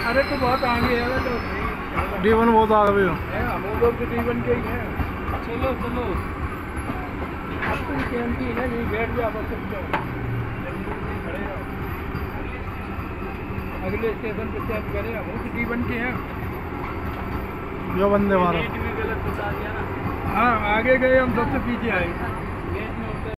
अरे तो बहुत आगे है तो D1 बहुत आगे है। हम लोग तो D1 के ही हैं। चलो चलो अब तो कैंप ही है, यहीं बैठ जा बस सकते हो, खड़े रहो। अगले स्टेशन पे चेक करें, हम तो D1 के हैं। जो वंदे भारत गलत बता दिया ना। हाँ आगे गए, हम सबसे पीछे आए।